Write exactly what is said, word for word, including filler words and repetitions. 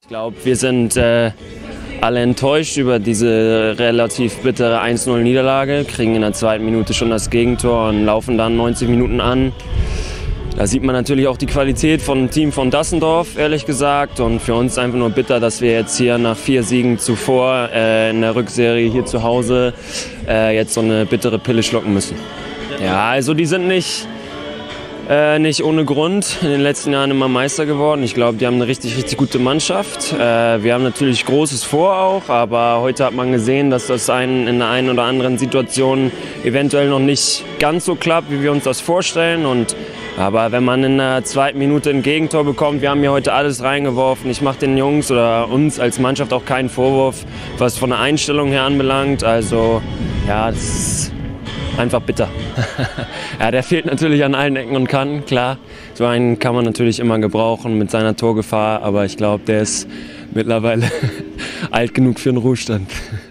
Ich glaube, wir sind äh, alle enttäuscht über diese relativ bittere eins null Niederlage, kriegen in der zweiten Minute schon das Gegentor und laufen dann neunzig Minuten an. Da sieht man natürlich auch die Qualität vom Team von Dassendorf, ehrlich gesagt. Und für uns einfach nur bitter, dass wir jetzt hier nach vier Siegen zuvor äh, in der Rückserie hier zu Hause äh, jetzt so eine bittere Pille schlucken müssen. Ja, also die sind nicht... Äh, nicht ohne Grund in den letzten Jahren immer Meister geworden. Ich glaube, die haben eine richtig, richtig gute Mannschaft. Äh, wir haben natürlich Großes vor auch, aber heute hat man gesehen, dass das einen in der einen oder anderen Situation eventuell noch nicht ganz so klappt, wie wir uns das vorstellen. Und, aber wenn man in der zweiten Minute ein Gegentor bekommt, wir haben hier heute alles reingeworfen. Ich mache den Jungs oder uns als Mannschaft auch keinen Vorwurf, was von der Einstellung her anbelangt. Also ja, das ist einfach bitter. Ja, der fehlt natürlich an allen Ecken und Kanten, klar. So einen kann man natürlich immer gebrauchen mit seiner Torgefahr, aber ich glaube, der ist mittlerweile alt genug für den Ruhestand.